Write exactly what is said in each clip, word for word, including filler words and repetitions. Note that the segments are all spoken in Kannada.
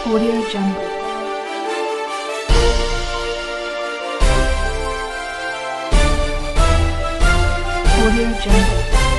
Audio Jungle. Audio Jungle.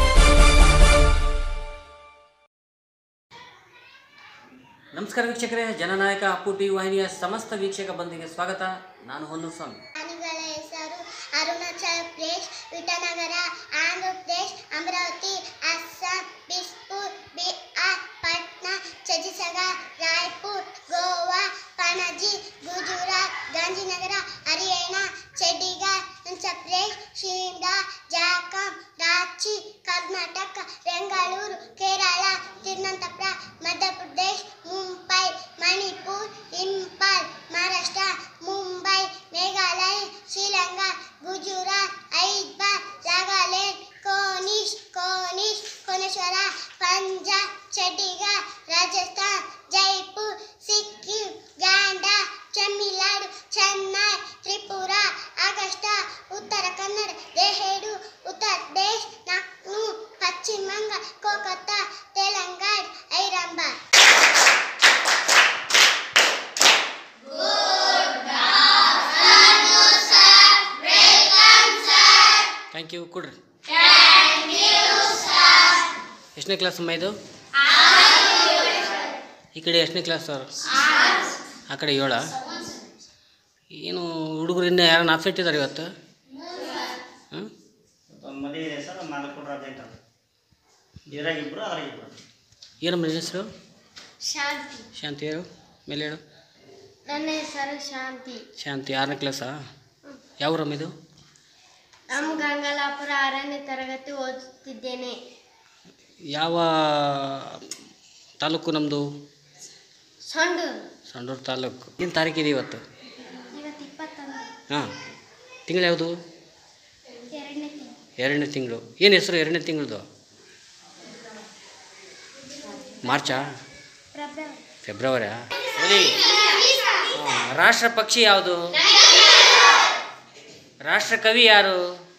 ನಮಸ್ಕಾರ ವೀಕ್ಷಕರೇ, ಜನನಾಯಕ ಅಪ್ಪು ಟಿವಿ ವಾಹಿನಿಯ ಸಮಸ್ತ ವೀಕ್ಷಕ ಬಂಧುಗೆ ಸ್ವಾಗತ. ನಾನು ಹೊನ್ನೂರು ಸ್ವಾಮಿ. ಪ್ರಾಣಿಗಳ ಹೆಸರು ಅರುಣಾಚಲ ಪ್ರದೇಶ್, ವಿಟನಗರ, ಆಂಧ್ರ ಪ್ರದೇಶ್, ಅಮರಾವತಿ, ಅಸ್ಸಾಂ, ಬಿಸ್ಪುರ್, ಬಿಹಾರ್, ಪಟ್ನಾ, ಛತ್ತೀಸ್ಗಢ, ರಾಯ್ಪುರ್, ಗೋವಾ, ಪಣಜಿ, ಗುಜರಾತ್, ಗಾಂಧಿನಗರ, ಹರಿಯಾಣ, ಚಂಡೀಗಢ, ಪ್ರದೇಶ್, ಶಿಮ್ಲಾ, ಜಾರ್ಖಂಡ್, ರಾಂಚಿ, ಕರ್ನಾಟಕ, ಬೆಂಗಳೂರು, ಕೇರಳ, ತಿರುವನಂತಪುರ, ಮಧ್ಯಪ್ರದೇಶ್, ಮುಂಬೈ, ಮಣಿಪುರ್, ಇಂಫಾಲ್, ಮಹಾರಾಷ್ಟ್ರ, ಮುಂಬೈ, ಮೇಘಾಲಯ, ಶ್ರೀಲಂಕಾ, ಗುಜರಾತ್, ಹೈದರಾಬಾದ್, ನಾಗಾಲ್ಯಾಂಡ್, ಕೋನಿಶ್ ಕೋನಿಶ್ ಕೋನೇಶ್ವರ, ಪಂಜಾಬ್, ಚಂಡೀಗಢ, ರಾಜಸ್ಥಾನ್, ಜೈಪುರ್, ಸಿಕ್ಕಿಂ, ಗಾಂಡಾ, ತಮಿಳುನಾಡು, ಚೆನ್ನೈ, ತ್ರಿಪುರ, ಆಗಸ್ಟ್, ಉತ್ತರ ಕನ್ನಡ, ದೆಹಲಿ, ಉತ್ತರ ಪ್ರದೇಶ್, ಲಕ್ನೋ, ಪಶ್ಚಿಮ ಬಂಗಾಳ, ಕೋಲ್ಕತ್ತಾ, ತೆಲಂಗಾಣ, ಹೈದರಾಬಾದ್. Thank you. ಕೊಡ್ರಿ. ಎಷ್ಟನೇ ಕ್ಲಾಸ್ ಅಮ್ಮ ಇದು? ಈ ಕಡೆ ಎಷ್ಟನೇ ಕ್ಲಾಸ್ ಸರ್? ಆ ಕಡೆ ಏಳ. ಏನು ಹುಡುಗರು ಇನ್ನೂ ಯಾರನ್ನ ಆಫ್ಸೆಟ್ ಇದ್ದಾರೆ ಇವತ್ತು? ಹಾಂ, ಮದುವೆ ಇದೆ ಸರ್, ಮಾಲಕೂಡ್ರ ಅರ್ಜೆಂಟ್ ಅದು. ಇದ್ರಾಗಿಬ್ಬರು ಅವ್ರಾಗಿಬ್ಬರು. ಏನಮ್ಮ ನಿನ್ನ ಹೆಸರು? ಶಾಂತಿ. ಶಾಂತಿ ಯಾರು? ಮೇಲೆ ಹೇಳು. ನನ್ನ ಹೆಸರು ಶಾಂತಿ. ಶಾಂತಿ ಆರನೇ ಕ್ಲಾಸಾ? ಯಾವ ಊರಮ್ಮ ಇದು? ನಮ್ಮ ಗಂಗಾಲಾಪುರ ಆರನೇ ತರಗತಿ ಓದುತ್ತಿದ್ದೇನೆ. ಯಾವ ತಾಲೂಕು ನಮ್ಮದು? ಸಂಡೂರು. ಸಂಡೂರು ತಾಲೂಕು. ಏನು ತಾರೀಕಿದೆ ಇವತ್ತು? ಇವತ್ತು ಇಪ್ಪತ್ತೊಂದು. ಹಾಂ, ತಿಂಗಳು ಯಾವುದು? ಎರಡನೇ ತಿಂಗಳು. ಎರಡನೇ ತಿಂಗಳು. ಏನು ಹೆಸರು ಎರಡನೇ ತಿಂಗಳದು? ಮಾರ್ಚಾ? ಫೆಬ್ರವರಿ. ಫೆಬ್ರವರಿಯಾ? ಹೇಳಿ. ಹಾಂ, ರಾಷ್ಟ್ರ ಪಕ್ಷಿ ಯಾವುದು? ರಾಷ್ಟ್ರ ಕವಿ ಯಾರು?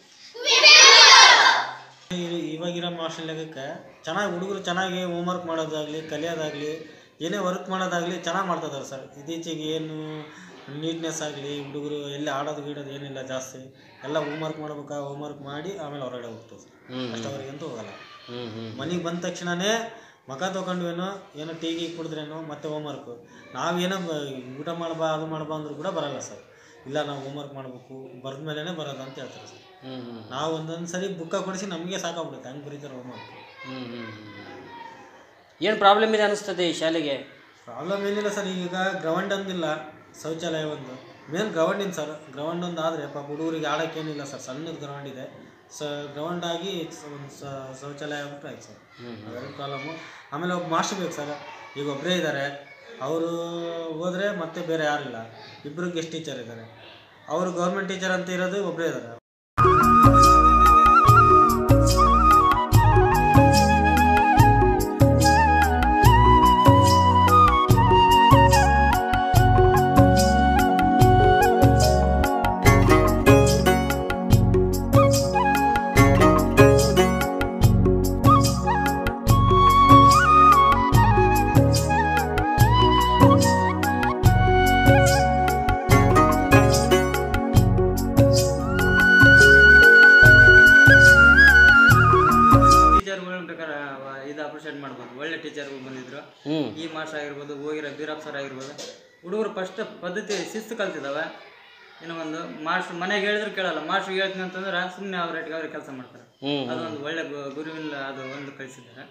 ಇವಾಗಿರೋ ಮಾಸ್ಟರ್ ಲೆಕ್ಕಕ್ಕೆ ಚೆನ್ನಾಗಿ ಹುಡುಗರು ಚೆನ್ನಾಗಿ ಹೋಮ್ವರ್ಕ್ ಮಾಡೋದಾಗಲಿ, ಕಲಿಯೋದಾಗಲಿ, ಏನೇ ವರ್ಕ್ ಮಾಡೋದಾಗಲಿ ಚೆನ್ನಾಗಿ ಮಾಡ್ತಿದ್ದಾರೆ ಸರ್. ಇತ್ತೀಚೆಗೆ ಏನು ನೀಟ್ನೆಸ್ ಆಗಲಿ, ಹುಡುಗರು ಎಲ್ಲಿ ಆಡೋದು ಗೀಡೋದು ಏನಿಲ್ಲ ಜಾಸ್ತಿ. ಎಲ್ಲ ಹೋಮ್ವರ್ಕ್ ಮಾಡ್ಬೇಕಾ, ಹೋಮ್ವರ್ಕ್ ಮಾಡಿ ಆಮೇಲೆ ಹೊರಗಡೆ ಹೋಗ್ತದೆ. ಅಷ್ಟವರೆಗಂತೂ ಹೋಗಲ್ಲ. ಮನೆಗೆ ಬಂದ ತಕ್ಷಣವೇ ಮಖ ತೊಗೊಂಡ್ವೇನೋ, ಏನೋ ಟೀ ಗೀ ಕುಡಿದ್ರೇನೋ ಮತ್ತೆ ಹೋಮ್ವರ್ಕು. ನಾವೇನೋ ಊಟ ಮಾಡ್ಬಾ ಅದು ಮಾಡ್ಬಾ ಅಂದ್ರೂ ಕೂಡ ಬರಲ್ಲ ಸರ್. ಇಲ್ಲ ನಾವು ಹೋಮ್ವರ್ಕ್ ಮಾಡಬೇಕು, ಬರೆದ ಮೇಲೇ ಬರೋದು ಅಂತ ಹೇಳ್ತಾರೆ ಸರ್. ನಾವು ಒಂದೊಂದು ಸರಿ ಬುಕ್ಕ ಕೊಡಿಸಿ ನಮಗೆ ಸಾಕಾಗ್ಬಿಡುತ್ತೆ, ಹಂಗೆ ಬರೀತಾರೆ ಹೋಮ್ವರ್ಕ್. ಹ್ಞೂ ಹ್ಞೂ ಏನು ಪ್ರಾಬ್ಲಮ್ ಇದೆ ಅನ್ನಿಸ್ತದೆ ಈ ಶಾಲೆಗೆ? ಪ್ರಾಬ್ಲಮ್ ಏನಿಲ್ಲ ಸರ್. ಈಗ ಗ್ರೌಂಡ್ ಒಂದಿಲ್ಲ, ಶೌಚಾಲಯ ಒಂದು ಮೇನ್ ಗ್ರೌಂಡ್ ಇಲ್ಲ ಸರ್. ಗ್ರೌಂಡ್ ಒಂದು ಆದರೆ ಪಾಪ ಹುಡುಗರಿಗೆ ಆಡೋಕ್ಕೇನಿಲ್ಲ ಸರ್. ಸಣ್ಣದು ಗ್ರೌಂಡ್ ಇದೆ, ಸ ಗ್ರೌಂಡ್ ಆಗಿ ಒಂದು ಶೌಚಾಲಯ ಆಗ್ಬಿಟ್ಟು ಆಯ್ತು ಸರ್. ಅವೆರಡು ಪ್ರಾಬ್ಲಮ್ಮು. ಆಮೇಲೆ ಒಬ್ಬ ಮಾಸ್ಟರ್ ಬೇಕು ಸರ್. ಈಗ ಒಬ್ಬರೇ ಇದ್ದಾರೆ, ಅವರು ಹೋದರೆ ಮತ್ತೆ ಬೇರೆ ಯಾರಿಲ್ಲ. ಇಬ್ಬರು ಗೆಸ್ಟ್ ಟೀಚರ್ ಇದ್ದಾರೆ. ಅವರು ಗೌರ್ಮೆಂಟ್ ಟೀಚರ್ ಅಂತ ಇರೋದು ಒಬ್ಬರೇ ಇದ್ದಾರೆ. ಮಾಡ್ಬೋದು. ಒಳ್ಳೆ ಟೀಚರ್ಗಳು ಬಂದಿದ್ರು. ಈ ಮಾಸ್ಟರ್ ಆಗಿರ್ಬೋದು, ಹೋಗಿರೋ ಬೀರಪ್ಪ ಸರ್ ಆಗಿರ್ಬೋದು. ಹುಡುಗರು ಫಸ್ಟ್ ಪದ್ಧತಿ ಶಿಸ್ತು ಕಲ್ತಿದ್ದಾವೆ. ಇನ್ನು ಒಂದು ಮಾಸ್ಟರ್ ಮನೆಗೆ ಹೇಳಿದ್ರು ಕೇಳಲ್ಲ. ಮಾಸ್ಟರ್ ಹೇಳ್ತೀನಿ ಅಂತಂದ್ರೆ ಸುಮ್ಮನೆ ಅವ್ರ ರೇಟ್ಗೆ ಅವ್ರಿಗೆ ಕೆಲಸ ಮಾಡ್ತಾರೆ. ಅದೊಂದು ಒಳ್ಳೆ ಗುರುವಿನ ಅದು ಒಂದು ಕಳಿಸಿದ್ದಾರೆ.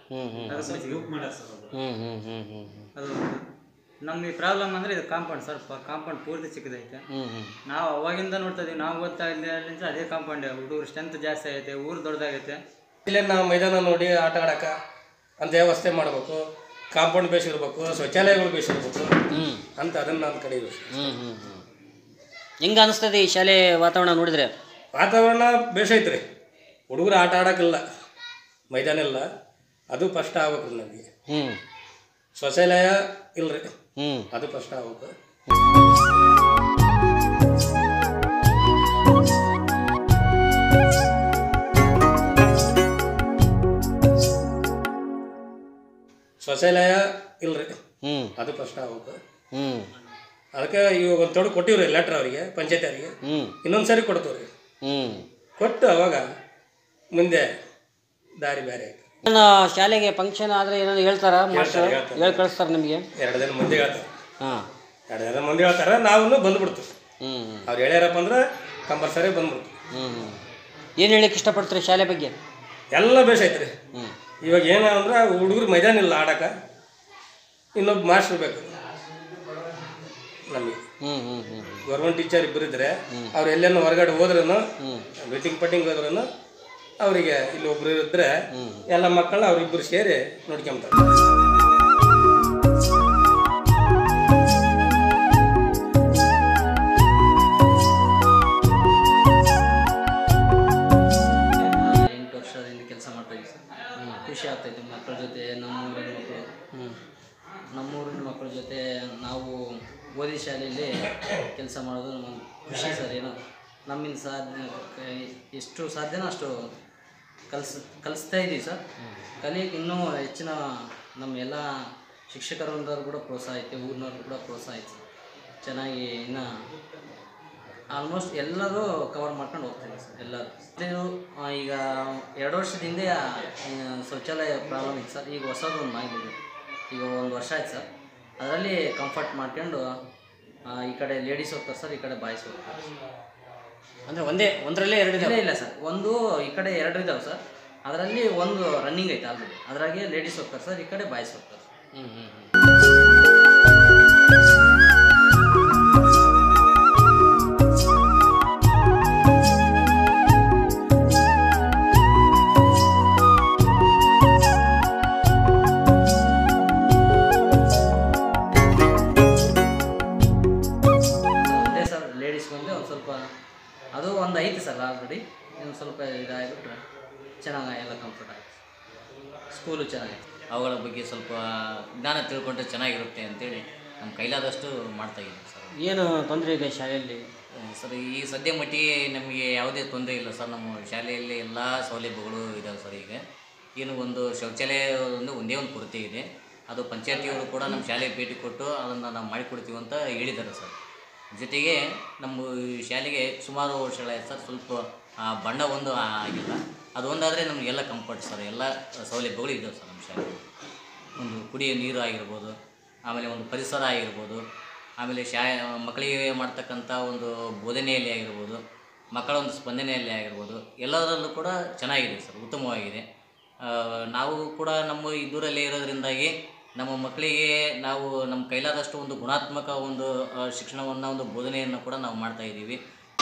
ಅದು ನಮ್ಮ ಈ ಪ್ರಾಬ್ಲಮ್ ಅಂದರೆ ಇದು ಕಾಂಪೌಂಡ್ ಸರ್. ಕಾಂಪೌಂಡ್ ಪೂರ್ತಿ ಚಿಕ್ಕದೈತೆ. ನಾವು ಅವಾಗಿಂದ ನೋಡ್ತಾ ಇದೀವಿ. ನಾವು ಓದ್ತಾ ಇದ್ದ ಅದೇ ಕಾಂಪೌಂಡ್. ಹುಡುಗರು ಸ್ಟ್ರೆಂತ್ ಜಾಸ್ತಿ ಐತೆ, ಊರು ದೊಡ್ಡದಾಗೈತೆ. ಇಲ್ಲೇ ನಾವು ಮೈದಾನ ನೋಡಿ ಆಟ ಆಡೋಕ ಅಂತ ವ್ಯವಸ್ಥೆ ಮಾಡಬೇಕು. ಕಾಂಪೌಂಡ್ ಬೇಸಿರ್ಬೇಕು, ಶೌಚಾಲಯಗಳು ಬೇಸಿರ್ಬೇಕು ಅಂತ ಅದನ್ನು ನಾನು ಕಡೆಯು. ಹ್ಞೂ ಹ್ಞೂ ಹ್ಞೂ ಹೆಂಗೆ ಅನಿಸ್ತದೆ ಈ ಶಾಲೆ ವಾತಾವರಣ ನೋಡಿದ್ರೆ? ವಾತಾವರಣ ಬೇಸೈತ್ರಿ. ಹುಡುಗರು ಆಟ ಆಡೋಕ್ಕಿಲ್ಲ, ಮೈದಾನ ಇಲ್ಲ, ಅದು ಫಸ್ಟ್ ಆಗ್ಬೇಕು ನಮಗೆ. ಹ್ಞೂ ಶೌಚಾಲಯ ಇಲ್ಲರಿ, ಹ್ಞೂ ಅದು ಫಸ್ಟ್ ಆಗ್ಬೇಕು. ಶೌಚಾಲಯ ಇಲ್ರಿ, ಅದು ಫಸ್ಟ್ ಆಗ್ಬೇಕು. ಹ್ಞೂ ಅದಕ್ಕೆ ಇವಾಗ ಒಂದು ತೊಡು ಕೊಟ್ಟಿವ್ರಿ ಲೆಟ್ರ್ ಅವರಿಗೆ ಪಂಚಾಯತಿ ಅವರಿಗೆ ಹ್ಞೂ ಇನ್ನೊಂದು ಸರಿ ಕೊಡ್ತೀವಿ ರೀ ಹ್ಞೂ ಕೊಟ್ಟು ಅವಾಗ ಮುಂದೆ ದಾರಿ ಬೇರೆ ಆಯ್ತು. ನನ್ನ ಶಾಲೆಗೆ ಫಂಕ್ಷನ್ ಆದರೆ ಏನಾದ್ರು ಹೇಳ್ತಾರ ಮಾಸ್ಟರ್ ಹೇಳ್ತಾರೆ. ಹೇಳಿ ಕಳಿಸ್ತಾರೆ ನಿಮಗೆ? ಎರಡು ದಿನ ಮುಂದೆ ಹೇಳ್ತಾರೆ. ಹಾಂ ಎರಡು ದಿನ ಮುಂದೆ ಹೇಳ್ತಾರೆ, ನಾವು ಬಂದ್ಬಿಡ್ತೀವಿ. ಹ್ಞೂ ಅವ್ರು ಹೇಳ್ಯಾರಪ್ಪ ಅಂದ್ರೆ ಕಂಪಲ್ಸರಿ ಬಂದ್ಬಿಡ್ತೀವಿ. ಹ್ಞೂ ಹ್ಞೂ ಏನು ಹೇಳಕ್ಕೆ ಇಷ್ಟಪಡ್ತೀರಿ ಶಾಲೆ ಬಗ್ಗೆ? ಎಲ್ಲ ಬೇಸ್ ಐತ್ರಿ. ಹ್ಞೂ ಇವಾಗ ಏನಂದ್ರೆ ಹುಡುಗರು ಮೈದಾನ ಇಲ್ಲ ಆಡಕ್ಕೆ, ಇನ್ನೊಬ್ಬ ಮಾಸ್ಟರ್ ಬೇಕು ನಮಗೆ. ಹ್ಞೂ ಹ್ಞೂ ಹ್ಞೂ ಗೌರ್ಮೆಂಟ್ ಟೀಚರ್ ಇಬ್ಬರು ಇದ್ರೆ ಅವ್ರು ಎಲ್ಲೇನೋ ಹೊರಗಡೆ ಹೋದ್ರೂ ಮೀಟಿಂಗ್ ಪಟ್ಟಿಂಗ್ ಹೋದ್ರೂ ಅವರಿಗೆ ಇಲ್ಲಿ ಒಬ್ರು ಇದ್ರೆ ಎಲ್ಲ ಮಕ್ಕಳನ್ನ ಅವ್ರಿಬ್ಬರು ಸೇರಿ ನೋಡ್ಕೊಂತಾರೆ. ಎಂಟು ವರ್ಷದಿಂದ ಕೆಲಸ ಮಾಡ್ತಾ ಇದ್ದೀವಿ ಸರ್. ಖುಷಿ ಆಗ್ತೈತೆ ಮಕ್ಕಳ ಜೊತೆ, ನಮ್ಮೂರಿನ ಮಕ್ಕಳು ನಮ್ಮೂರಿನ ಮಕ್ಕಳ ಜೊತೆ ನಾವು ಓದಿ ಶಾಲೆಯಲ್ಲಿ ಕೆಲಸ ಮಾಡೋದು ನಮಗೆ ಖುಷಿ ಸರ್. ಏನೋ ನಮ್ಮಿಂದ ಸಾಧ್ಯ ಎಷ್ಟು ಸಾಧ್ಯನೋ ಅಷ್ಟು ಕಲ್ಸ್ ಕಲಿಸ್ತಾ ಇದ್ದೀವಿ ಸರ್. ಕಲಿಯಕ್ಕೆ ಇನ್ನೂ ಹೆಚ್ಚಿನ ನಮ್ಮ ಎಲ್ಲ ಶಿಕ್ಷಕರೊಂದವ್ರು ಕೂಡ ಪ್ರೋತ್ಸಾಹ ಐತೆ, ಊರಿನವ್ರು ಕೂಡ ಪ್ರೋತ್ಸಾಹ ಐತೆ ಸರ್. ಚೆನ್ನಾಗಿ ಇನ್ನು ಆಲ್ಮೋಸ್ಟ್ ಎಲ್ಲರೂ ಕವರ್ ಮಾಡ್ಕೊಂಡು ಹೋಗ್ತೀವಿ ಸರ್. ಎಲ್ಲರೂ ಇದು ಈಗ ಎರಡು ವರ್ಷದ ಹಿಂದೆ ಶೌಚಾಲಯ ಪ್ರಾಬ್ಲಮ್ ಇತ್ತು ಸರ್. ಈಗ ಹೊಸದು ಒಂದು ಮಾಡಿದ್ದೀವಿ, ಈಗ ಒಂದು ವರ್ಷ ಆಯ್ತು ಸರ್. ಅದರಲ್ಲಿ ಕಂಫರ್ಟ್ ಮಾಡ್ಕೊಂಡು ಈ ಕಡೆ ಲೇಡೀಸ್ ಹೋಗ್ತಾರೆ ಸರ್, ಈ ಕಡೆ ಬಾಯ್ಸ್ ಹೋಗ್ತಾರೆ. ಅಂದರೆ ಒಂದೇ ಒಂದರಲ್ಲೇ ಎರಡು ಇಲ್ಲ ಇಲ್ಲ ಸರ್, ಒಂದು ಈ ಕಡೆ ಎರಡು ಇದ್ದಾವೆ ಸರ್. ಅದರಲ್ಲಿ ಒಂದು ರನ್ನಿಂಗ್ ಐತೆ ಆಲ್ರೆಡಿ, ಅದರಾಗೆ ಲೇಡೀಸ್ ಹೋಗ್ತಾರೆ ಸರ್, ಈ ಕಡೆ ಬಾಯ್ಸ್ ಹೋಗ್ತಾರೆ. ಹ್ಞೂ ಹ್ಞೂ ಹ್ಞೂ ಅದೇ ಸರ್, ಲೇಡೀಸ್ ಬಂದು ಒಂದು ಸ್ವಲ್ಪ ಅದು ಒಂದು ಐತೆ ಸರ್ ಆಲ್ರೆಡಿ. ಇನ್ನು ಸ್ವಲ್ಪ ಇದಾಗಿಬಿಟ್ರೆ ಚೆನ್ನಾಗಿ ಎಲ್ಲ ಕಂಫರ್ಟ್ ಆಗುತ್ತೆ. ಸ್ಕೂಲು ಚೆನ್ನಾಗಿದೆ. ಅವುಗಳ ಬಗ್ಗೆ ಸ್ವಲ್ಪ ಜ್ಞಾನ ತಿಳ್ಕೊಂಡ್ರೆ ಚೆನ್ನಾಗಿರುತ್ತೆ ಅಂತೇಳಿ ನಮ್ಮ ಕೈಲಾದಷ್ಟು ಮಾಡ್ತಾಯಿದ್ದೀವಿ ಸರ್. ಏನು ತೊಂದರೆ ಇದೆ ಶಾಲೆಯಲ್ಲಿ? ಸರ್ ಈ ಸದ್ಯ ಮಟ್ಟಿಗೆ ನಮಗೆ ಯಾವುದೇ ತೊಂದರೆ ಇಲ್ಲ ಸರ್. ನಮ್ಮ ಶಾಲೆಯಲ್ಲಿ ಎಲ್ಲ ಸೌಲಭ್ಯಗಳು ಇದ್ದಾವೆ ಸರ್. ಈಗ ಏನು ಒಂದು ಶೌಚಾಲಯ ಒಂದು ಒಂದೇ ಒಂದು ಕೊರತೆ ಇದೆ, ಅದು ಪಂಚಾಯತಿಯವರು ಕೂಡ ನಮ್ಮ ಶಾಲೆಗೆ ಭೇಟಿ ಕೊಟ್ಟು ಅದನ್ನು ನಾವು ಮಾಡಿಕೊಡ್ತೀವಿ ಅಂತ ಹೇಳಿದ್ದಾರೆ ಸರ್. ಜೊತೆಗೆ ನಮ್ಮ ಶಾಲೆಗೆ ಸುಮಾರು ವರ್ಷಗಳಾಯ್ತು ಸರ್, ಸ್ವಲ್ಪ ಬಣ್ಣ ಒಂದು ಆಗಿಲ್ಲ. ಅದು ಒಂದಾದರೆ ನಮಗೆಲ್ಲ ಕಂಫರ್ಟ್ ಸರ್, ಎಲ್ಲ ಸೌಲಭ್ಯಗಳು ಇದ್ದಾವೆ ಸರ್ ನಮ್ಮ ಶಾಲೆಗೆ. ಒಂದು ಕುಡಿಯೋ ನೀರು ಆಗಿರ್ಬೋದು, ಆಮೇಲೆ ಒಂದು ಪರಿಸರ ಆಗಿರ್ಬೋದು, ಆಮೇಲೆ ಶಾ ಮಕ್ಕಳಿಗೆ ಮಾಡ್ತಕ್ಕಂಥ ಒಂದು ಬೋಧನೆಯಲ್ಲಿ ಆಗಿರ್ಬೋದು, ಮಕ್ಕಳ ಒಂದು ಸ್ಪಂದನೆಯಲ್ಲಿ ಆಗಿರ್ಬೋದು, ಎಲ್ಲದರಲ್ಲೂ ಕೂಡ ಚೆನ್ನಾಗಿದೆ ಸರ್, ಉತ್ತಮವಾಗಿದೆ. ನಾವು ಕೂಡ ನಮ್ಮ ಇದರಲ್ಲೇ ಇರೋದ್ರಿಂದಾಗಿ ನಮ್ಮ ಮಕ್ಕಳಿಗೆ ನಾವು ನಮ್ಮ ಕೈಲಾದಷ್ಟು ಒಂದು ಗುಣಾತ್ಮಕ ಒಂದು ಶಿಕ್ಷಣವನ್ನು, ಒಂದು ಬೋಧನೆಯನ್ನು ಕೂಡ ನಾವು ಮಾಡ್ತಾಯಿದ್ದೀವಿ.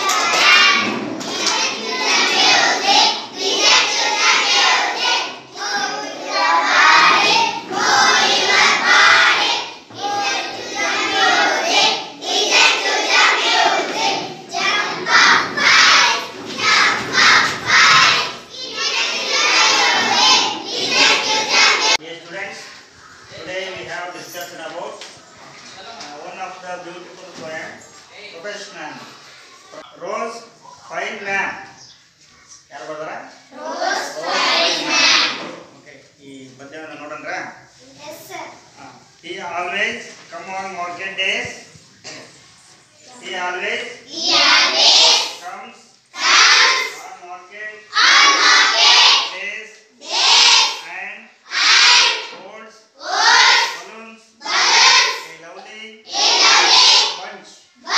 Rose fine ma'am. ಯಾರು ಬರ್ದಾರ? ಓಕೆ, ಈ ಪದ್ಯವನ್ನು ನೋಡೋಣ. He always come on market days. He always comes on market days and holds balloons, a lovely bunch.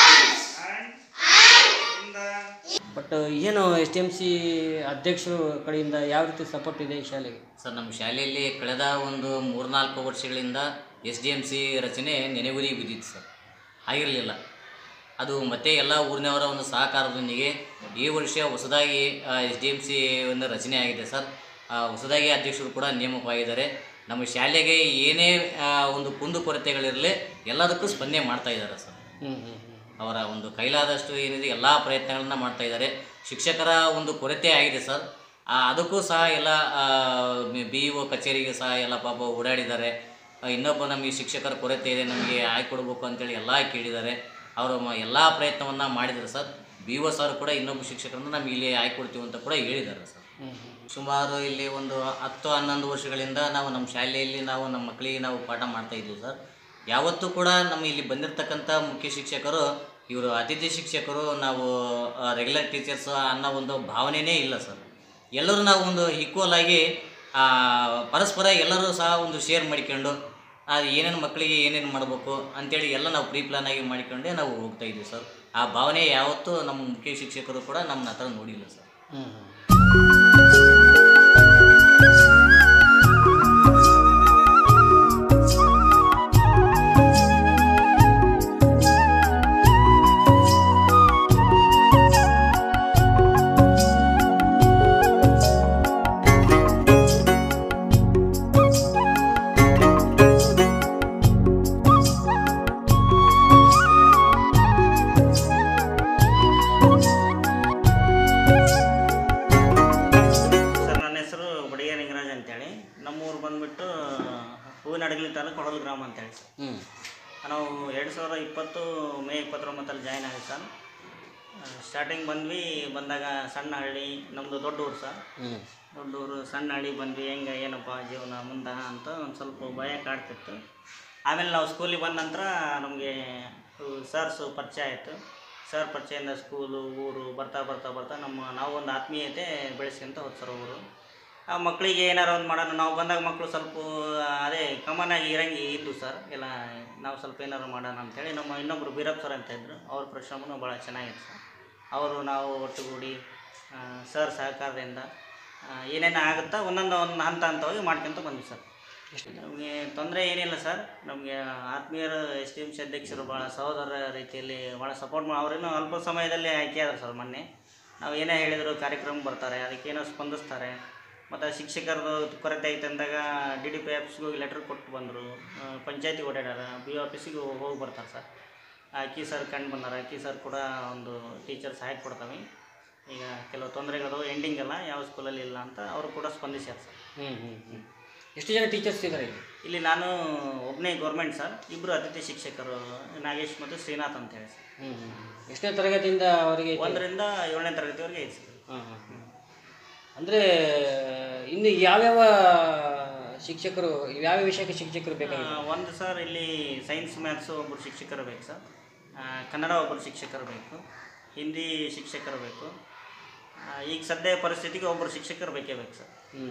But ಏನು ಎಸ್ ಟಿ ಎಮ್ ಸಿ ಅಧ್ಯಕ್ಷರು ಕಡೆಯಿಂದ ಯಾವ ರೀತಿ ಸಪೋರ್ಟ್ ಇದೆ ಈ ಶಾಲೆಗೆ? ಸರ್ ನಮ್ಮ ಶಾಲೆಯಲ್ಲಿ ಕಳೆದ ಒಂದು ಮೂರ್ನಾಲ್ಕು ವರ್ಷಗಳಿಂದ ಎಸ್ ಡಿ ಎಮ್ ಸಿ ರಚನೆ ನೆನೆಗುದಿಗೆ ಬಿದ್ದಿತ್ತು ಸರ್. ಆಗಿರಲಿಲ್ಲ, ಅದು ಮತ್ತೆ ಎಲ್ಲ ಊರಿನವರ ಒಂದು ಸಹಕಾರದೊಂದಿಗೆ ಈ ವರ್ಷ ಹೊಸದಾಗಿ ಎಸ್ ಡಿ ಎಮ್ ಸಿ ಒಂದು ರಚನೆ ಆಗಿದೆ ಸರ್. ಹೊಸದಾಗಿ ಅಧ್ಯಕ್ಷರು ಕೂಡ ನೇಮಕವಾಗಿದ್ದಾರೆ. ನಮ್ಮ ಶಾಲೆಗೆ ಏನೇ ಒಂದು ಕುಂದು ಕೊರತೆಗಳಿರಲಿ ಎಲ್ಲದಕ್ಕೂ ಸ್ಪಂದನೆ ಮಾಡ್ತಾ ಇದ್ದಾರೆ ಸರ್. ಹ್ಞೂ ಹ್ಞೂ ಅವರ ಒಂದು ಕೈಲಾದಷ್ಟು ಏನಿದೆ ಎಲ್ಲ ಪ್ರಯತ್ನಗಳನ್ನ ಮಾಡ್ತಾ ಇದ್ದಾರೆ. ಶಿಕ್ಷಕರ ಒಂದು ಕೊರತೆ ಆಗಿದೆ ಸರ್, ಅದಕ್ಕೂ ಸಹ ಎಲ್ಲ ಬಿ ಇ ಒ ಕಚೇರಿಗೆ ಸಹ ಎಲ್ಲ ಪಾಪ ಓಡಾಡಿದ್ದಾರೆ. ಇನ್ನೊಬ್ಬ ನಮಗೆ ಶಿಕ್ಷಕರ ಕೊರತೆ ಇದೆ, ನಮಗೆ ಆಯ್ಕೊಡ್ಬೇಕು ಅಂತೇಳಿ ಎಲ್ಲ ಕೇಳಿದ್ದಾರೆ. ಅವರು ಎಲ್ಲ ಪ್ರಯತ್ನವನ್ನು ಮಾಡಿದ್ದಾರೆ ಸರ್. ಬಿ ಒ ಸರ್ ಕೂಡ ಇನ್ನೊಬ್ಬ ಶಿಕ್ಷಕರನ್ನು ನಮಗೆ ಇಲ್ಲಿ ಆಯ್ಕೊಡ್ತೀವಿ ಅಂತ ಕೂಡ ಹೇಳಿದ್ದಾರೆ ಸರ್. ಸುಮಾರು ಇಲ್ಲಿ ಒಂದು ಹತ್ತು ಹನ್ನೊಂದು ವರ್ಷಗಳಿಂದ ನಾವು ನಮ್ಮ ಶಾಲೆಯಲ್ಲಿ ನಾವು ನಮ್ಮ ಮಕ್ಕಳಿಗೆ ನಾವು ಪಾಠ ಮಾಡ್ತಾಯಿದ್ವಿ ಸರ್. ಯಾವತ್ತೂ ಕೂಡ ನಮ್ಮ ಇಲ್ಲಿ ಬಂದಿರತಕ್ಕಂಥ ಮುಖ್ಯ ಶಿಕ್ಷಕರು ಇವರು ಅತಿಥಿ ಶಿಕ್ಷಕರು ನಾವು ರೆಗ್ಯುಲರ್ ಟೀಚರ್ಸ್ ಅನ್ನೋ ಒಂದು ಭಾವನೆಯೇ ಇಲ್ಲ ಸರ್. ಎಲ್ಲರೂ ನಾವು ಒಂದು ಈಕ್ವಲ್ ಆಗಿ ಪರಸ್ಪರ ಎಲ್ಲರೂ ಸಹ ಒಂದು ಶೇರ್ ಮಾಡಿಕೊಂಡು ಅದು ಏನೇನು ಮಕ್ಕಳಿಗೆ ಏನೇನು ಮಾಡಬೇಕು ಅಂತೇಳಿ ಎಲ್ಲ ನಾವು ಪ್ರೀ ಪ್ಲಾನ್ ಆಗಿ ಮಾಡಿಕೊಂಡೇ ನಾವು ಹೋಗ್ತಾ ಇದ್ದೀವಿ ಸರ್. ಆ ಭಾವನೆ ಯಾವತ್ತೂ ನಮ್ಮ ಮುಖ್ಯ ಶಿಕ್ಷಕರು ಕೂಡ ನಮ್ಮನ್ನ ಹತ್ರ ನೋಡಿಲ್ಲ ಸರ್. ಹೂವಿನಡಗಲಿ ತಾಲೂಕು ಹೊಳಲು ಗ್ರಾಮ ಅಂತೇಳಿ ಸರ್. ನಾವು ಎರಡು ಸಾವಿರದ ಇಪ್ಪತ್ತು ಮೇ ಇಪ್ಪತ್ತೊಂಬತ್ತಲ್ಲಿ ಜಾಯ್ನ್ ಆಗಿ ಸರ್. ಸ್ಟಾರ್ಟಿಂಗ್ ಬಂದ್ವಿ, ಬಂದಾಗ ಸಣ್ಣ ಹಳ್ಳಿ, ನಮ್ಮದು ದೊಡ್ಡ ಊರು ಸರ್. ದೊಡ್ಡ ಊರು ಸಣ್ಣ ಹಳ್ಳಿ ಬಂದ್ವಿ, ಹೆಂಗೆ ಏನಪ್ಪ ಜೀವನ ಮುಂದೆ ಅಂತ ಒಂದು ಸ್ವಲ್ಪ ಭಯ ಕಾಡ್ತಿತ್ತು. ಆಮೇಲೆ ನಾವು ಸ್ಕೂಲಿಗೆ ಬಂದ ನಂತರ ನಮಗೆ ಸರ್ಸು ಪರಿಚಯ ಆಯಿತು. ಸರ್ ಪರಿಚಯದಿಂದ ಸ್ಕೂಲು ಊರು ಬರ್ತಾ ಬರ್ತಾ ಬರ್ತಾ ನಮ್ಮ ನಾವು ಒಂದು ಆತ್ಮೀಯತೆ ಬೆಳೆಸ್ಕೊಂತ ಹೋದ್ ಸರ್ ಊರು. ಆ ಮಕ್ಕಳಿಗೆ ಏನಾರು ಒಂದು ಮಾಡೋಣ, ನಾವು ಬಂದಾಗ ಮಕ್ಕಳು ಸ್ವಲ್ಪ ಅದೇ ಕಾಮನ್ ಆಗಿ ಇರಂಗಿ ಇದ್ದು ಸರ್. ಎಲ್ಲ ನಾವು ಸ್ವಲ್ಪ ಏನಾರು ಮಾಡೋಣ ಅಂಥೇಳಿ ನಮ್ಮ ಇನ್ನೊಬ್ಬರು ಬೀರಪ್ಪ ಸರ್ ಅಂತ ಇದ್ದರು, ಅವ್ರ ಪರಿಶ್ರಮನೂ ಭಾಳ ಚೆನ್ನಾಗಿತ್ತು ಸರ್. ಅವರು ನಾವು ಒಟ್ಟುಗೂಡಿ ಸರ್ ಸಹಕಾರದಿಂದ ಏನೇನು ಆಗುತ್ತಾ ಒಂದೊಂದು ಒಂದು ಹಂತ ಹಂತವಾಗಿ ಮಾಡ್ಕೊಂತ ಬಂದ್ವಿ ಸರ್. ನಮಗೆ ತೊಂದರೆ ಏನಿಲ್ಲ ಸರ್. ನಮಗೆ ಆತ್ಮೀಯರು ಎಸ್ ಟಿ ಎಮ್ ಸಿ ಅಧ್ಯಕ್ಷರು ಭಾಳ ಸಹೋದರ ರೀತಿಯಲ್ಲಿ ಭಾಳ ಸಪೋರ್ಟ್ ಮಾಡಿ, ಅವರೇನೋ ಅಲ್ಪ ಸಮಯದಲ್ಲಿ ಆಯ್ಕೆ ಆದರು ಸರ್. ಮೊನ್ನೆ ನಾವು ಏನೇ ಹೇಳಿದ್ರು ಕಾರ್ಯಕ್ರಮ ಬರ್ತಾರೆ, ಅದಕ್ಕೇನೋ ಸ್ಪಂದಿಸ್ತಾರೆ. ಮತ್ತು ಶಿಕ್ಷಕರದು ಕೊರತೆ ಐತೆ ಅಂದಾಗ ಡಿ ಡಿ ಪಿ ಆಫೀಸ್ಗೆ ಹೋಗಿ ಲೆಟ್ರ್ ಕೊಟ್ಟು ಬಂದರು, ಪಂಚಾಯತಿಗೆ ಓಡಾಡ್ಯಾರ, ಬಿ ಒ ಆಫೀಸಿಗೆ ಹೋಗಿ ಬರ್ತಾರೆ ಸರ್. ಅಕ್ಕಿ ಸರ್ ಕಂಡು ಬಂದಾರ, ಅಕ್ಕಿ ಸರ್ ಕೂಡ ಒಂದು ಟೀಚರ್ಸ್ ಹಾಕಿ ಕೊಡ್ತಾವೆ. ಈಗ ಕೆಲವು ತೊಂದರೆಗಳು ಎಂಡಿಂಗ್ ಅಲ್ಲ, ಯಾವ ಸ್ಕೂಲಲ್ಲಿ ಇಲ್ಲ ಅಂತ ಅವರು ಕೂಡ ಸ್ಪಂದಿಸ್ಯಾರ ಸರ್. ಹ್ಞೂ ಹ್ಞೂ ಹ್ಞೂ ಎಷ್ಟು ಜನ ಟೀಚರ್ಸ್ ಇದ್ದಾರೆ ಇಲ್ಲಿ? ಇಲ್ಲಿ ನಾನು ಒಬ್ಬನೇ ಗೌರ್ಮೆಂಟ್ ಸರ್, ಇಬ್ಬರು ಅತಿಥಿ ಶಿಕ್ಷಕರು ನಾಗೇಶ್ ಮತ್ತು ಶ್ರೀನಾಥ್ ಅಂತ ಹೇಳಿ ಸರ್. ಹ್ಞೂ ಹ್ಞೂ ಎಷ್ಟನೇ ತರಗತಿಯಿಂದ ಅವರಿಗೆ? ಒಂದರಿಂದ ಏಳನೇ ತರಗತಿವರೆಗೆ ಐತೆ ಸರ್. ಹಾಂ ಹಾಂ ಹ್ಞೂ ಅಂದರೆ ಇನ್ನು ಯಾವ್ಯಾವ ಶಿಕ್ಷಕರು ಯಾವ ವಿಷಯಕ್ಕೆ ಶಿಕ್ಷಕರು ಬೇಕಾಗಿಲ್ಲ? ಒಂದು ಸರ್ ಇಲ್ಲಿ ಸೈನ್ಸ್ ಮ್ಯಾಥ್ಸು ಒಬ್ಬರು ಶಿಕ್ಷಕರು ಬೇಕು ಸರ್, ಕನ್ನಡ ಒಬ್ಬರು ಶಿಕ್ಷಕರು ಬೇಕು, ಹಿಂದಿ ಶಿಕ್ಷಕರು ಬೇಕು. ಈಗ ಸದ್ಯ ಪರಿಸ್ಥಿತಿಗೆ ಒಬ್ಬರು ಶಿಕ್ಷಕರು ಬೇಕೇ ಬೇಕು ಸರ್. ಹ್ಞೂ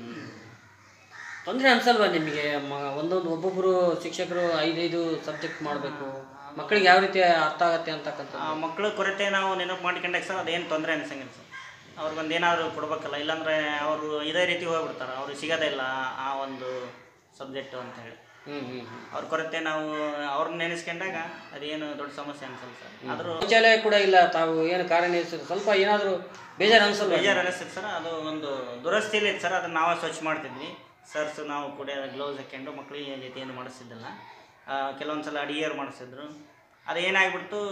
ತೊಂದರೆ ಅನ್ಸಲ್ವಾ ನಿಮಗೆ? ಮ ಒಂದೊಂದು ಒಬ್ಬೊಬ್ಬರು ಶಿಕ್ಷಕರು ಐದೈದು ಸಬ್ಜೆಕ್ಟ್ ಮಾಡಬೇಕು, ಮಕ್ಕಳಿಗೆ ಯಾವ ರೀತಿ ಅರ್ಥ ಆಗತ್ತೆ ಅಂತಕ್ಕಂಥ ಮಕ್ಕಳ ಕೊರತೆ ನಾವು ನೆನಪು ಮಾಡ್ಕೊಂಡಾಗ ಸರ್ ಅದೇನು ತೊಂದರೆ ಅನ್ಸಂಗಿಲ್ಲ ಸರ್. ಅವ್ರಿಗೊಂದು ಏನಾದರೂ ಕೊಡ್ಬೇಕಲ್ಲ, ಇಲ್ಲಾಂದರೆ ಅವರು ಇದೇ ರೀತಿ ಹೋಗ್ಬಿಡ್ತಾರೆ, ಅವ್ರಿಗೆ ಸಿಗೋದೇ ಇಲ್ಲ ಆ ಒಂದು ಸಬ್ಜೆಕ್ಟು ಅಂತ ಹೇಳಿ. ಹ್ಞೂ ಹ್ಞೂ ಅವ್ರ ಕೊರತೆ ನಾವು ಅವ್ರನ್ನ ನೆನೆಸ್ಕೊಂಡಾಗ ಅದೇನು ದೊಡ್ಡ ಸಮಸ್ಯೆ ಅನ್ಸಲ್ಲ ಸರ್. ಆದರೂ ಶೌಚಾಲಯ ಕೂಡ ಇಲ್ಲ, ತಾವು ಏನು ಕಾರ್ಯನಿರ್ವಹಿಸಿದ್ರು ಸ್ವಲ್ಪ ಏನಾದರೂ ಬೇಜಾರು ಅನ್ಸಲ್ಲ? ಬೇಜಾರು ಅನಿಸ್ತದೆ ಸರ್. ಅದು ಒಂದು ದುರಸ್ತಿಯಲ್ಲಿ ಇತ್ತು ಸರ್, ಅದನ್ನು ನಾವು ಸ್ವಚ್ಛ ಮಾಡ್ತಿದ್ವಿ ಸರ್ಸು. ನಾವು ಕೂಡ ಗ್ಲೌಸ್ ಹಾಕ್ಕೊಂಡು ಮಕ್ಕಳಿಗೆ ಜೊತೆ ಏನು ಮಾಡಿಸ್ತಿದ್ದಿಲ್ಲ. ಕೆಲವೊಂದು ಸಲ ಅಡಿಗೆಯರು ಮಾಡಿಸಿದ್ರು. ಅದು ಏನಾಗ್ಬಿಡ್ತು,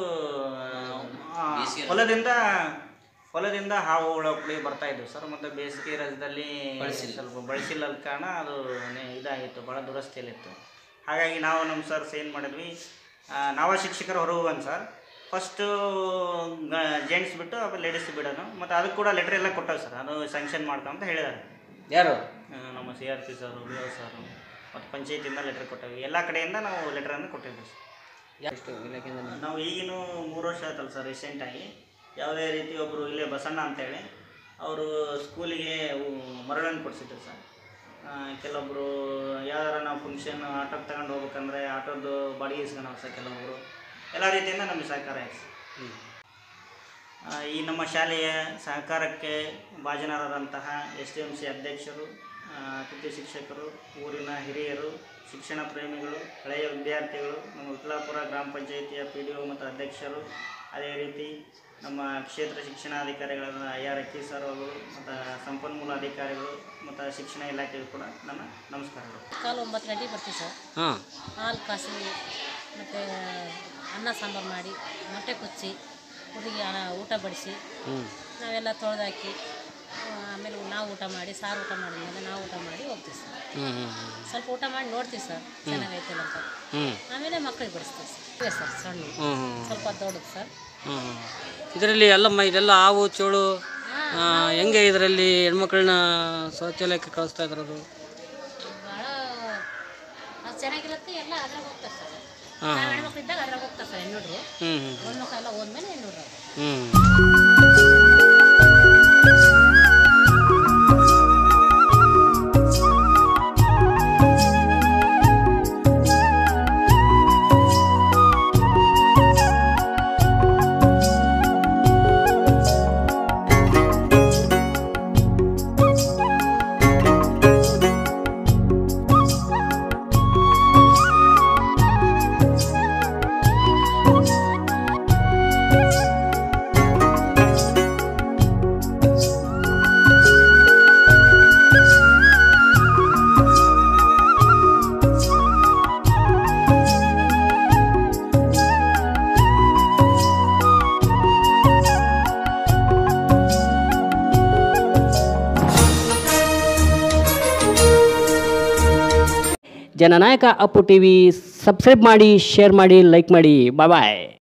ಹೊಲದಿಂದ ಹೊಲದಿಂದ ಹಾವು ಹುಳುಗಳು ಬರ್ತಾಯಿದ್ವು ಸರ್. ಮತ್ತು ಬೇಸಿಗೆ ರಜದಲ್ಲಿ ಸ್ವಲ್ಪ ಬಳಸಿಲ್ಲ ಕಾರಣ ಅದು ಇದಾಗಿತ್ತು, ಭಾಳ ದುರಸ್ತಿಯಲ್ಲಿತ್ತು. ಹಾಗಾಗಿ ನಾವು ನಮ್ಮ ಸರ್ಸ್ ಏನು ಮಾಡಿದ್ವಿ, ನಾವ ಶಿಕ್ಷಕರು ಹೊರಗೆ ಹೋಗೋಣ ಸರ್. ಫಸ್ಟು ಜೆಂಟ್ಸ್ ಬಿಟ್ಟು ಆಮೇಲೆ ಲೇಡೀಸ್ ಬಿಡೋಣ. ಮತ್ತು ಅದಕ್ಕೆ ಕೂಡ ಲೆಟ್ರ್ ಎಲ್ಲ ಕೊಟ್ಟವು ಸರ್, ಅದು ಸ್ಯಾಂಕ್ಷನ್ ಮಾಡ್ಕೊಂತ ಹೇಳಿದ್ದಾರೆ. ಯಾರು? ನಮ್ಮ C R P sir, B O sir ಮತ್ತು ಪಂಚಾಯತಿಯಿಂದ ಲೆಟ್ರ್ ಕೊಟ್ಟವಿ. ಎಲ್ಲ ಕಡೆಯಿಂದ ನಾವು ಲೆಟ್ರನ್ನು ಕೊಟ್ಟಿದ್ವಿ ಸರ್. ಎಷ್ಟು ಇಲಾಖೆಯಿಂದ? ನಾವು ಈಗಿನ ಮೂರು ವರ್ಷ ಆಯ್ತಲ್ಲ ಸರ್ ರೀಸೆಂಟಾಗಿ. ಯಾವುದೇ ರೀತಿ ಒಬ್ಬರು ಇಲ್ಲೇ ಬಸಣ್ಣ ಅಂತೇಳಿ ಅವರು ಸ್ಕೂಲಿಗೆ ಮರಳನ್ನು ಕೊಡಿಸಿದ್ರು ಸರ್. ಕೆಲವೊಬ್ಬರು ಯಾವ್ದಾರ ನಾವು ಫಂಕ್ಷನ್ ಆಟೋಕ್ಕೆ ತಗೊಂಡು ಹೋಗ್ಬೇಕಂದ್ರೆ ಆಟೋದು ಬಾಡಿಗೆ ಇಸ್ಕೊಂಡು ಸರ್ ಕೆಲವೊಬ್ಬರು. ಎಲ್ಲ ರೀತಿಯಿಂದ ನಮಗೆ ಸಹಕಾರ ಆಯ್ತು ಸರ್. ಈ ನಮ್ಮ ಶಾಲೆಯ ಸಹಕಾರಕ್ಕೆ ಭಾಜನರಾದಂತಹ ಎಸ್ ಟಿ ಎಮ್ ಸಿ ಅಧ್ಯಕ್ಷರು, ಅತಿಥಿ ಶಿಕ್ಷಕರು, ಊರಿನ ಹಿರಿಯರು, ಶಿಕ್ಷಣ ಪ್ರೇಮಿಗಳು, ಹಳೆಯ ವಿದ್ಯಾರ್ಥಿಗಳು, ನಮ್ಮ ವಿಟ್ಲಾಪುರ ಗ್ರಾಮ ಪಂಚಾಯಿತಿಯ ಪಿ ಡಿ ಒ ಮತ್ತು ಅಧ್ಯಕ್ಷರು, ಅದೇ ರೀತಿ ನಮ್ಮ ಕ್ಷೇತ್ರ ಶಿಕ್ಷಣಾಧಿಕಾರಿಗಳಾದ ಐ ಆರ್ ಅಕ್ಕಿ ಸರ್ ಅವರು ಮತ್ತು ಸಂಪನ್ಮೂಲ ಅಧಿಕಾರಿಗಳು ಮತ್ತು ಶಿಕ್ಷಣ ಇಲಾಖೆಗೂ ಕೂಡ ನನ್ನ ನಮಸ್ಕಾರಗಳು. ಕಾಲು ಒಂಬತ್ತು ಗಂಟೆಗೆ ಬರ್ತೀವಿ ಸರ್. ಹಾಲು ಕಾಸಿ ಮತ್ತು ಅನ್ನ ಸಾಂಬಾರು ಮಾಡಿ ಮೊಟ್ಟೆ ಕುಚ್ಚಿ ಹುಡುಗಿ ಊಟ ಬಡಿಸಿ ನಾವೆಲ್ಲ ತೊಳೆದಾಕಿ ಆಮೇಲೆ ನಾವು ಊಟ ಮಾಡಿ ಸಾರು ಊಟ ಮಾಡಿದ್ಮೇಲೆ ನಾವು ಊಟ ಮಾಡಿ ಹೋಗ್ತೀವಿ ಸರ್. ಸ್ವಲ್ಪ ಊಟ ಮಾಡಿ ನೋಡ್ತೀವಿ ಸರ್ ಚೆನ್ನಾಗೈತಿಲ್ಲ ಅಂತ, ಆಮೇಲೆ ಮಕ್ಕಳಿಗೆ ಬಡಿಸ್ತೀವಿ ಸರ್. ಇವೆ ಸರ್ ಸಣ್ಣ ಸ್ವಲ್ಪ ದೊಡ್ಡದು ಸರ್. ಇದರಲ್ಲಿ ಎಲ್ಲಮ್ಮ ಇದೆಲ್ಲ ಹಾವು ಚೋಳು ಹೆಂಗೆ ಇದರಲ್ಲಿ ಹೆಣ್ಮಕ್ಳನ್ನ ಶೌಚಾಲಯಕ್ಕೆ ಕಳಿಸ್ತಾ ಇದ್ರದು? ಭಾಳ ಚೆನ್ನಾಗಿರುತ್ತೆ, ಎಲ್ಲ ಅದ್ರಾಗ ಹೋಗ್ತಾರೆ ಸರ್. ಹಾಂ ನಾವು ಹೆಣ್ಮಕ್ಳು ಇದ್ದಾಗ ಅದ್ರಾಗ ಹೋಗ್ತಾರೆ ಸರ್ ಹೆಣ್ಣುಡ್ರು. ಹ್ಞೂ ಹ್ಞೂ ಗಂಡು ಮಕ್ಕಳು ಎಲ್ಲ ಹೋದ್ಮೇಲೆ ಹೆಣ್ಣುಡ್ರು. ಹ್ಞೂ ಜನನಾಯಕ ಅಪ್ಪು ಟಿ ವಿ ಸಬ್ಸ್ಕ್ರೈಬ್ ಮಾಡಿ, ಶೇರ್ ಮಾಡಿ, ಲೈಕ್ ಮಾಡಿ. ಬಾಯ್ ಬಾಯ್.